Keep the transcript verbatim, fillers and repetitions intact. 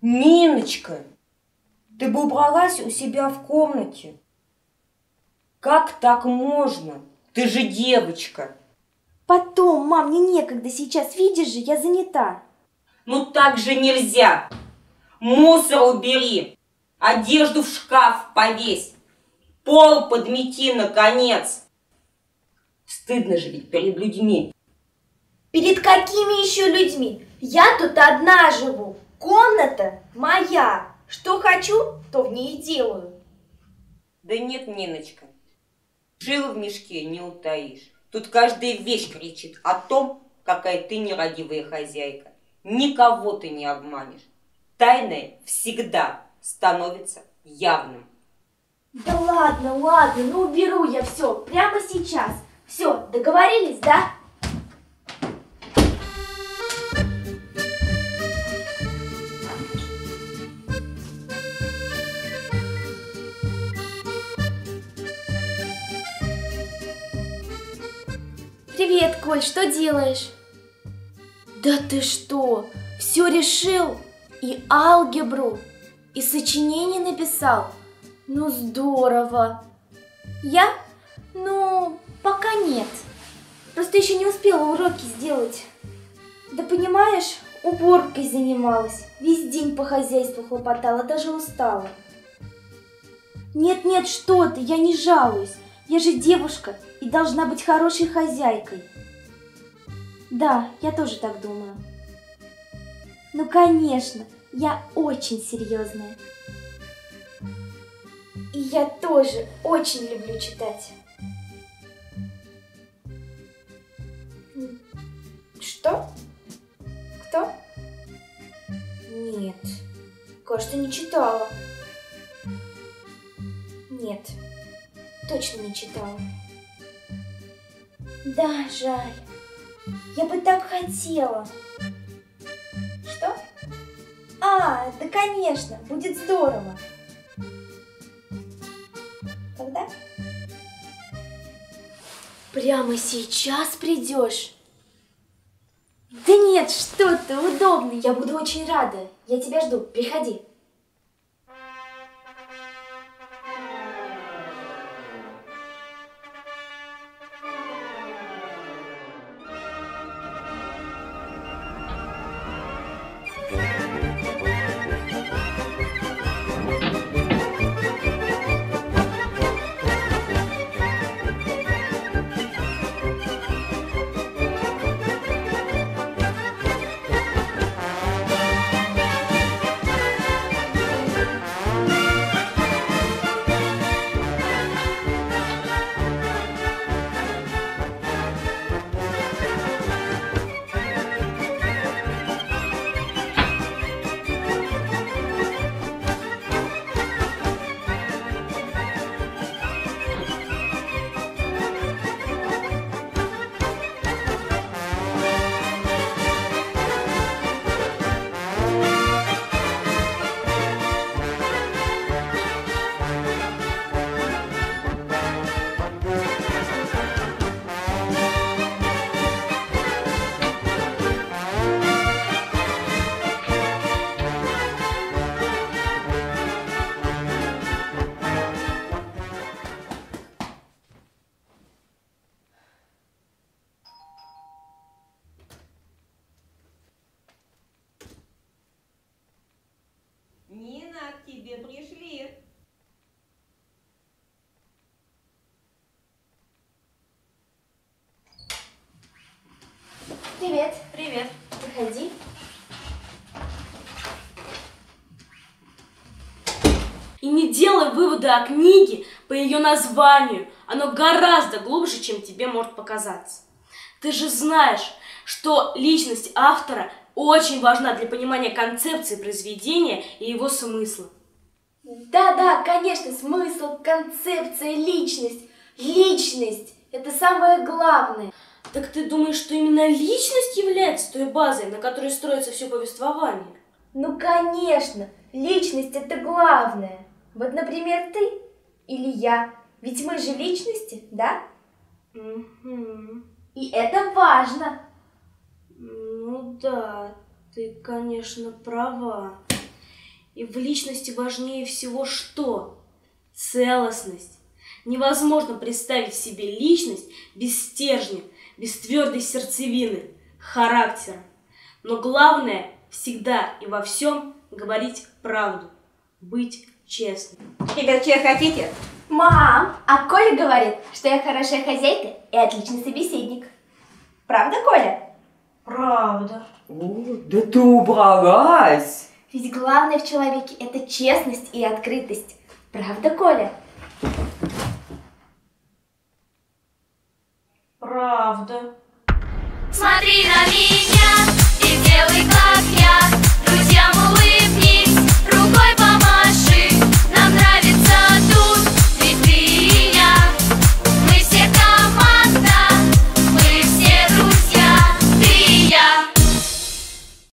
Ниночка, ты бы убралась у себя в комнате. Как так можно? Ты же девочка. Потом, мам, мне некогда сейчас, видишь же, я занята. Ну так же нельзя. Мусор убери, одежду в шкаф повесь, пол подмети, наконец. Стыдно же ведь перед людьми. Перед какими еще людьми? Я тут одна живу. Комната моя. Что хочу, то в ней и делаю. Да нет, Ниночка, жил в мешке не утаишь. Тут каждая вещь кричит о том, какая ты нерадивая хозяйка. Никого ты не обманешь. Тайное всегда становится явным. Да ладно, ладно, ну уберу я все прямо сейчас. Все, договорились, да? Привет, Коль, что делаешь? Да ты что, все решил? И алгебру, и сочинение написал? Ну здорово. Я? Ну, пока нет. Просто еще не успела уроки сделать. Да понимаешь, уборкой занималась. Весь день по хозяйству хлопотала, даже устала. Нет-нет, что ты, я не жалуюсь. Я же девушка и должна быть хорошей хозяйкой. Да, я тоже так думаю. Ну, конечно, я очень серьезная. И я тоже очень люблю читать. Что? Кто? Нет, кажется, не читала. Нет, точно не читала. Да, жаль. Я бы так хотела. Что? А, да конечно, будет здорово. Когда? Прямо сейчас придешь? Да нет, что ты, удобно, я буду очень рада. Я тебя жду, приходи. Нина, к тебе пришли. Привет. Привет. Проходи. И не делай выводы о книге по ее названию. Оно гораздо глубже, чем тебе может показаться. Ты же знаешь, что личность автора очень важна для понимания концепции произведения и его смысла. Да-да, конечно, смысл, концепция, личность. Личность – это самое главное. Так ты думаешь, что именно личность является той базой, на которой строится все повествование? Ну, конечно, личность – это главное. Вот, например, ты или я. Ведь мы же личности, да? Угу. И это важно. Ну да, ты, конечно, права. И в личности важнее всего что? Целостность. Невозможно представить себе личность без стержня, без твердой сердцевины, характера. Но главное всегда и во всем говорить правду, быть честным. Ребят, чего хотите? Мам, а Коля говорит, что я хорошая хозяйка и отличный собеседник. Правда, Коля? Правда. О, да ты убралась! Ведь главное в человеке – это честность и открытость. Правда, Коля? Правда. Смотри на меня!